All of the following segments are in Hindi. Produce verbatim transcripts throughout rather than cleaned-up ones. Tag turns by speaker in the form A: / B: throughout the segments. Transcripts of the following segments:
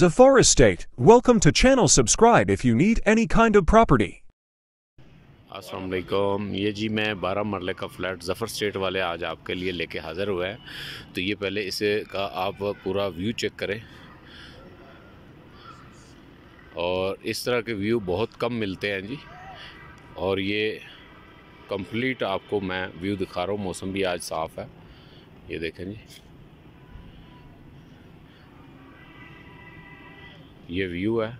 A: Zafar Estate. Welcome to channel. Subscribe if you need any kind of property.
B: अस्सलाम वालेकुम। ये जी मैं बारह मरले का फ़्लैट ज़फ़र स्टेट वाले आज आपके लिए लेके हाज़िर हुआ है। तो ये पहले इसे का आप पूरा व्यू चेक करें, और इस तरह के व्यू बहुत कम मिलते हैं जी। और ये कंप्लीट आपको मैं व्यू दिखा रहा हूँ। मौसम भी आज साफ़ है, ये देखें जी, ये व्यू है।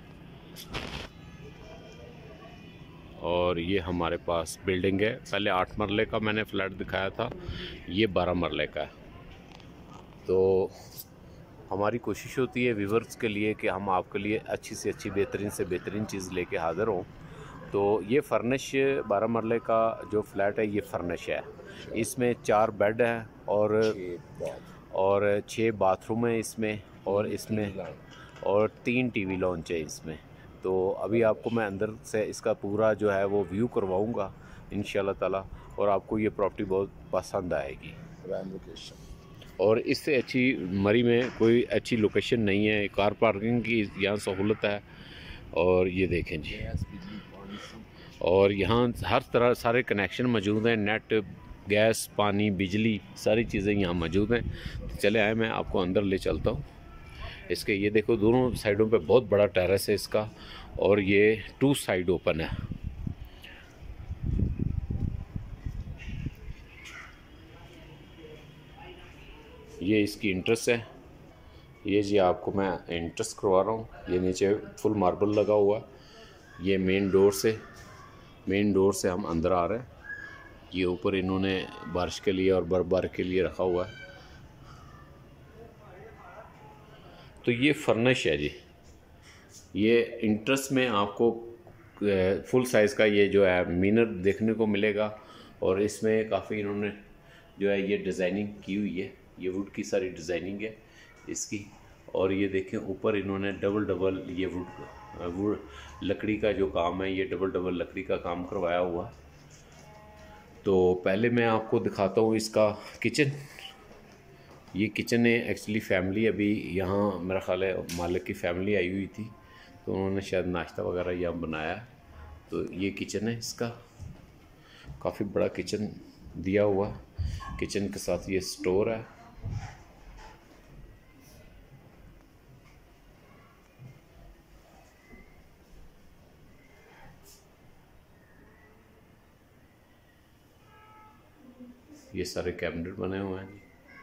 B: और ये हमारे पास बिल्डिंग है। पहले आठ मरले का मैंने फ़्लैट दिखाया था, ये बारह मरले का है। तो हमारी कोशिश होती है व्यूवर्स के लिए कि हम आपके लिए अच्छी से अच्छी बेहतरीन से बेहतरीन चीज़ लेके हाज़िर हों। तो ये फर्निश बारह मरले का जो फ्लैट है, ये फर्निश है। इसमें चार बेड हैं और और छः बाथरूम है इसमें, और इसमें और तीन टीवी लॉन्च है इसमें। तो अभी आपको मैं अंदर से इसका पूरा जो है वो व्यू करवाऊंगा इंशाल्लाह ताला, और आपको ये प्रॉपर्टी बहुत पसंद आएगी। और इससे अच्छी मरी में कोई अच्छी लोकेशन नहीं है। कार पार्किंग की यहाँ सहूलत है। और ये देखें जी, और यहाँ हर तरह सारे कनेक्शन मौजूद हैं, नेट, गैस, पानी, बिजली, सारी चीज़ें यहाँ मौजूद हैं। तो चले आए, मैं आपको अंदर ले चलता हूँ। इसके ये देखो दोनों साइडों पे बहुत बड़ा टेरेस है इसका, और ये टू साइड ओपन है। ये इसकी इंट्रेस है। ये जी आपको मैं इंट्रेस करवा रहा हूँ। ये नीचे फुल मार्बल लगा हुआ है। ये मेन डोर से मेन डोर से हम अंदर आ रहे हैं। ये ऊपर इन्होंने बारिश के लिए और बर्फबारी के लिए रखा हुआ है। तो ये फर्निश है जी। ये इंट्रेस में आपको फुल साइज़ का ये जो है मीनर देखने को मिलेगा। और इसमें काफ़ी इन्होंने जो है ये डिज़ाइनिंग की हुई है। ये वुड की सारी डिज़ाइनिंग है इसकी। और ये देखें ऊपर इन्होंने डबल डबल ये वुड वुड लकड़ी का जो काम है, ये डबल डबल लकड़ी का काम करवाया हुआ। तो पहले मैं आपको दिखाता हूँ इसका किचन। ये किचन है एक्चुअली फैमिली अभी यहाँ मेरा ख्याल है मालिक की फैमिली आई हुई थी, तो उन्होंने शायद नाश्ता वगैरह यहाँ बनाया। तो ये किचन है इसका, काफ़ी बड़ा किचन दिया हुआ। किचन के साथ ये स्टोर है। ये सारे कैबिनेट बने हुए हैं।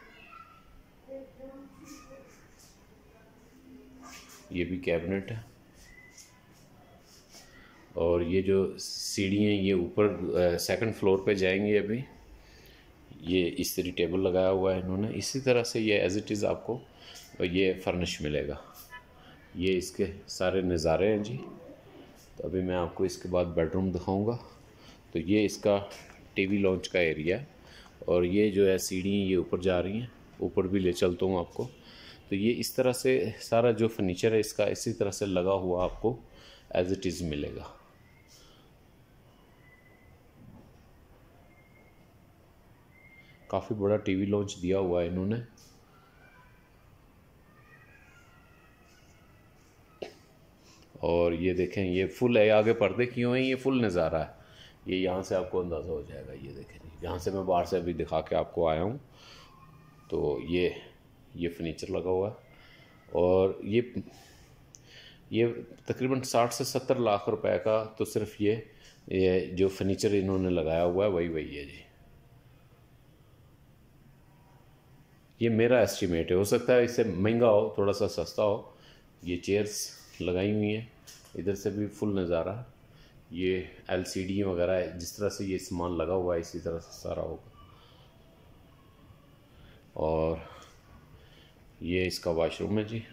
B: ये भी कैबिनेट है। और ये जो सीढ़ियाँ ये ऊपर सेकंड फ्लोर पे जाएंगी अभी। ये इस तरह टेबल लगाया हुआ है इन्होंने। इसी तरह से ये एज इट इज़ आपको ये फर्निश मिलेगा। ये इसके सारे नज़ारे हैं जी। तो अभी मैं आपको इसके बाद बेडरूम दिखाऊंगा। तो ये इसका टीवी लॉन्च का एरिया है। और ये जो है सीढ़ी ये ऊपर जा रही हैं, ऊपर भी ले चलता हूँ आपको। तो ये इस तरह से सारा जो फर्नीचर है इसका इसी तरह से लगा हुआ आपको एज इट इज़ मिलेगा। काफ़ी बड़ा टीवी लॉन्च दिया हुआ है इन्होंने। और ये देखें ये फुल है, आगे पर्दे किए हुए हैं, ये फुल नज़ारा है। ये यहाँ से आपको अंदाज़ा हो जाएगा। ये देखें यहाँ से मैं बाहर से अभी दिखा के आपको आया हूँ। तो ये ये फर्नीचर लगा हुआ है। और ये ये तकरीबन साठ से सत्तर लाख रुपए का तो सिर्फ ये ये जो फर्नीचर इन्होंने लगाया हुआ है वही वही है जी। ये मेरा एस्टीमेट है, हो सकता है इससे महंगा हो, थोड़ा सा सस्ता हो। ये चेयर्स लगाई हुई हैं, इधर से भी फुल नज़ारा। ये एलसीडी वगैरह है, जिस तरह से ये सामान लगा हुआ है इसी तरह से सारा होगा। और ये इसका वाशरूम है जी।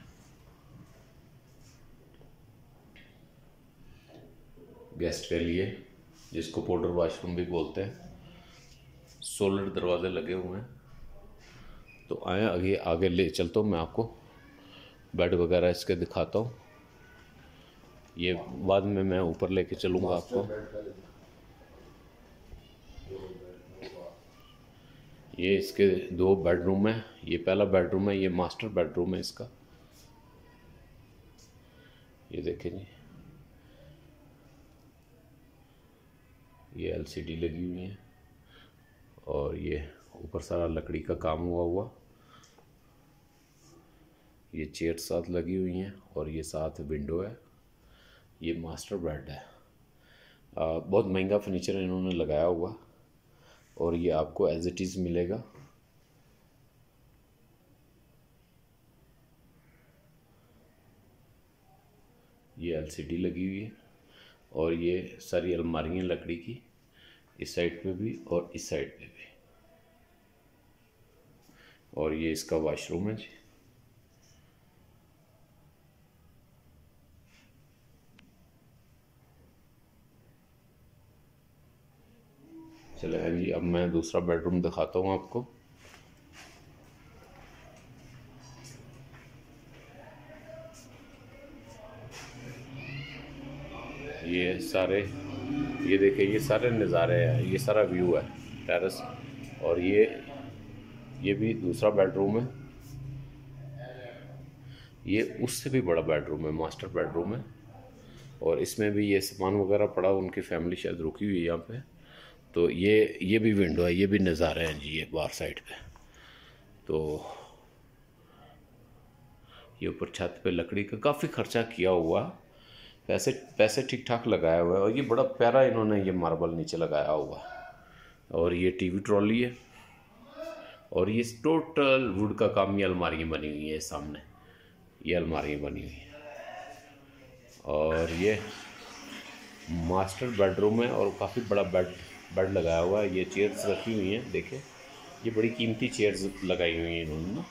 B: गेस्ट के लिए, जिसको पाउडर वाशरूम भी बोलते हैं। सोलर दरवाजे लगे हुए हैं। तो आए आगे आगे ले चलता हूँ, मैं आपको बेड वगैरह इसके दिखाता हूँ। ये बाद में मैं ऊपर लेके चलूँगा आपको। ये इसके दो बेडरूम है। ये पहला बेडरूम है, ये मास्टर बेडरूम है इसका। ये देखें जी, ये एलसीडी लगी हुई है और ये ऊपर सारा लकड़ी का काम हुआ हुआ। ये चेयर साथ लगी हुई हैं और ये साथ विंडो है। ये मास्टर बेड है। आ, बहुत महंगा फर्नीचर इन्होंने लगाया हुआ और ये आपको एज इट इज़ मिलेगा। ये एलसीडी लगी हुई है और ये सारी अलमारियाँ लकड़ी की, इस साइड पे भी और इस साइड पे भी। और ये इसका वॉशरूम है जी। चले हाँ जी, अब मैं दूसरा बेडरूम दिखाता हूँ आपको। ये सारे, ये देखिए, ये सारे नज़ारे हैं, ये सारा व्यू है टेरेस। और ये ये भी दूसरा बेडरूम है। ये उससे भी बड़ा बेडरूम है, मास्टर बेडरूम है। और इसमें भी ये सामान वगैरह पड़ा, उनकी फैमिली शायद रुकी हुई है यहाँ पे। तो ये ये भी विंडो है, ये भी नज़ारे हैं जी, ये बाहर साइड पे। तो ये ऊपर छत पे लकड़ी का काफ़ी खर्चा किया हुआ, पैसे पैसे ठीक ठाक लगाया हुआ है। और ये बड़ा प्यारा इन्होंने ये मार्बल नीचे लगाया हुआ। और ये टीवी ट्रॉली है और ये टोटल वुड का काम। ये अलमारियाँ बनी हुई हैं सामने, ये अलमारियाँ बनी हुई हैं। और ये मास्टर बेडरूम है और काफ़ी बड़ा बेड बेड लगाया हुआ है। ये चेयर्स रखी हुई हैं, देखिए ये बड़ी कीमती चेयर्स लगाई हुई हैं इन्होंने ना।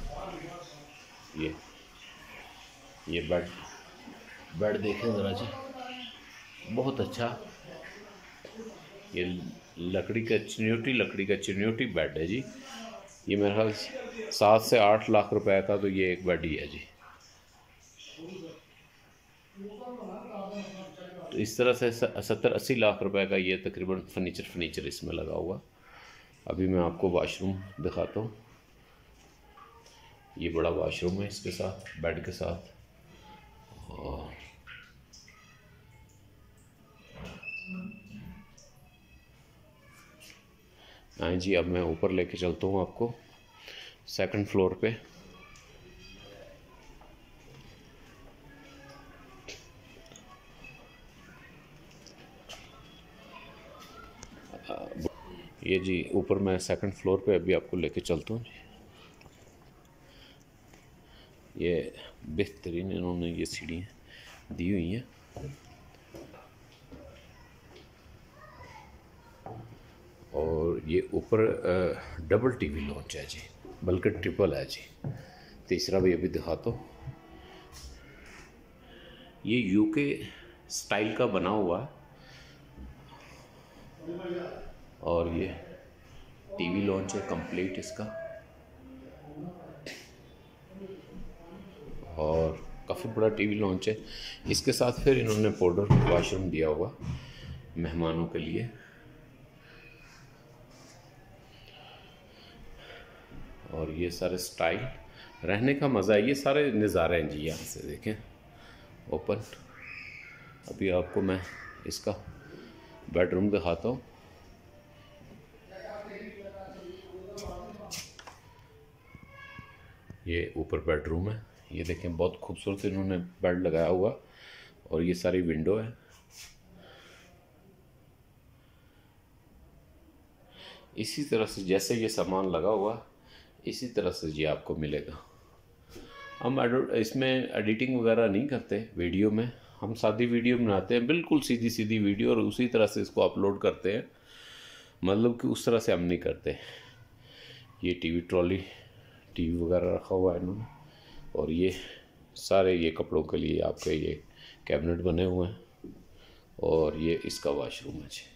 B: ये ये बेड बेड देखें ज़रा जी, बहुत अच्छा। ये लकड़ी का चिन्योटी लकड़ी का चिन्योटी बेड है जी। ये मेरे ख्याल सात से आठ लाख रुपए का तो ये एक बेड ही है जी। तो इस तरह से सत्तर अस्सी लाख रुपए का ये तकरीबन फर्नीचर फर्नीचर इसमें लगा हुआ। अभी मैं आपको वाशरूम दिखाता हूँ। ये बड़ा वाशरूम है इसके साथ, बेड के साथ। और हाँ जी, अब मैं ऊपर लेके चलता हूँ आपको सेकंड फ्लोर पे। ये जी ऊपर मैं सेकंड फ्लोर पे अभी आपको लेके चलता हूँ। ये बेहतरीन इन्होंने ये सीढ़ियाँ दी हुई हैं। और ये ऊपर डबल टीवी लॉन्च है जी, बल्कि ट्रिपल है जी। तीसरा भी अभी दिखाता हूँ। ये यूके स्टाइल का बना हुआ है और ये टीवी लॉन्च है कंप्लीट इसका। और काफ़ी बड़ा टीवी लॉन्च है। इसके साथ फिर इन्होंने पाउडर वॉशरूम दिया हुआ मेहमानों के लिए। और ये सारे स्टाइल, रहने का मज़ा है। ये सारे नज़ारे हैं जी, यहाँ से देखें ओपन। अभी आपको मैं इसका बेडरूम दिखाता हूँ। ये ऊपर बेडरूम है, ये देखें बहुत खूबसूरत इन्होंने बेड लगाया हुआ। और ये सारी विंडो है। इसी तरह से जैसे ये सामान लगा हुआ, इसी तरह से ये आपको मिलेगा। हम इसमें एडिटिंग वगैरह नहीं करते वीडियो में, हम सादी वीडियो बनाते हैं, बिल्कुल सीधी सीधी वीडियो, और उसी तरह से इसको अपलोड करते हैं। मतलब कि उस तरह से हम नहीं करते। ये टीवी ट्रॉली, टीवी वगैरह रखा हुआ है इन्होंने। और ये सारे ये कपड़ों के लिए आपके ये कैबिनेट बने हुए हैं। और ये इसका वॉशरूम है जी।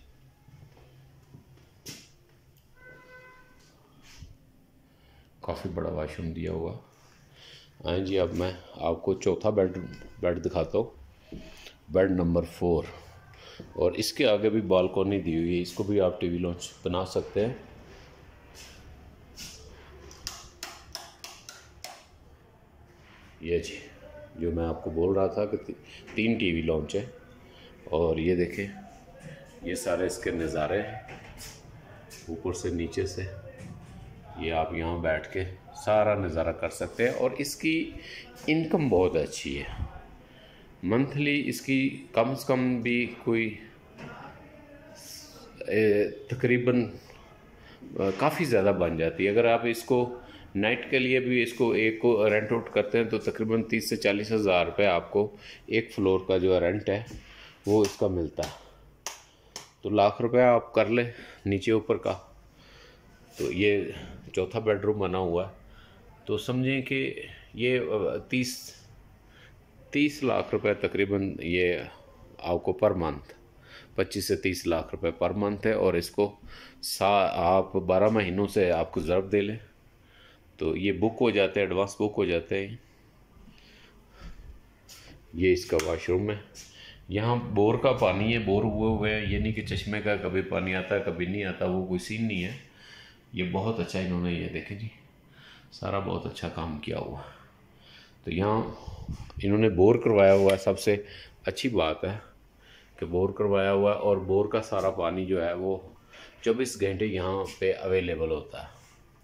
B: काफ़ी बड़ा वॉशरूम दिया हुआ। हाँ जी, अब मैं आपको चौथा बेड बेड दिखाता हूँ, बेड नंबर फोर। और इसके आगे भी बालकोनी दी हुई है, इसको भी आप टीवी लॉन्च बना सकते हैं। ये जी जो मैं आपको बोल रहा था कि ती, तीन टीवी लॉन्च है। और ये देखें, ये सारे इसके नज़ारे हैं ऊपर से नीचे से। ये आप यहाँ बैठ के सारा नज़ारा कर सकते हैं। और इसकी इनकम बहुत अच्छी है, मंथली इसकी कम से कम भी कोई तकरीबन काफ़ी ज़्यादा बन जाती है। अगर आप इसको नाइट के लिए भी इसको एक को रेंट आउट करते हैं तो तकरीबन तीस से चालीस हज़ार रुपये आपको एक फ्लोर का जो रेंट है वो इसका मिलता है। तो लाख रुपया आप कर लें नीचे ऊपर का। तो ये चौथा बेडरूम बना हुआ है, तो समझें कि ये तीस तीस लाख रुपए तकरीबन ये आपको पर मंथ, पच्चीस से तीस लाख रुपए पर मंथ है। और इसको सा आप बारह महीनों से आपको ज़र्व दे लें तो ये बुक हो जाते हैं, एडवांस बुक हो जाते हैं। ये इसका वॉशरूम है। यहाँ बोर का पानी है, बोर हुए हुए हैं, ये नहीं कि चश्मे का कभी पानी आता है कभी नहीं आता, वो कोई सीन नहीं है। ये बहुत अच्छा इन्होंने, ये देखें जी, सारा बहुत अच्छा काम किया हुआ। तो यहाँ इन्होंने बोर करवाया हुआ है, सबसे अच्छी बात है कि बोर करवाया हुआ है। और बोर का सारा पानी जो है वो चौबीस घंटे यहाँ पे अवेलेबल होता है।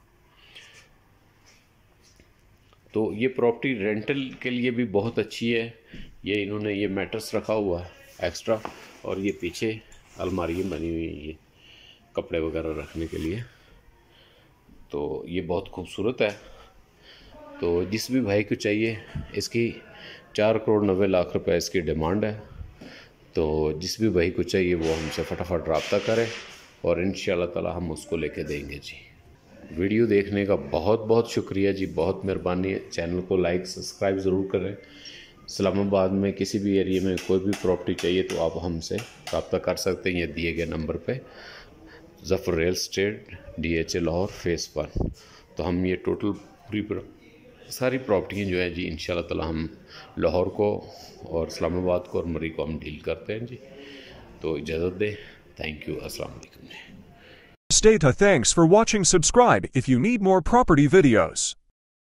B: तो ये प्रॉपर्टी रेंटल के लिए भी बहुत अच्छी है। ये इन्होंने ये मैट्रेस रखा हुआ है एक्स्ट्रा, और ये पीछे अलमारी बनी हुई है ये कपड़े वगैरह रखने के लिए। तो ये बहुत खूबसूरत है। तो जिस भी भाई को चाहिए, इसकी चार करोड़ नब्बे लाख रुपए इसकी डिमांड है। तो जिस भी भाई को चाहिए वो हमसे फटाफट रब्ता करें और इंशाल्लाह ताला हम उसको लेके देंगे जी। वीडियो देखने का बहुत बहुत शुक्रिया जी, बहुत मेहरबानी। चैनल को लाइक सब्सक्राइब ज़रूर करें। इस्लामाबाद में किसी भी एरिया में कोई भी प्रॉपर्टी चाहिए तो आप हमसे रब्ता कर सकते हैं ये दिए गए नंबर पे। Zafar real estate, D H A Lahore, phase one. तो हम ये टोटल पूरी सारी प्रॉपर्टियाँ जो है जी इंशाल्लाह ताला हम लाहौर को और इस्लामाबाद को और मरी को हम डील करते हैं जी। तो इजाज़त दें, थैंक यू, अस्सलाम वालेकुम।
A: Stay to thanks for watching. Subscribe if you need more property videos.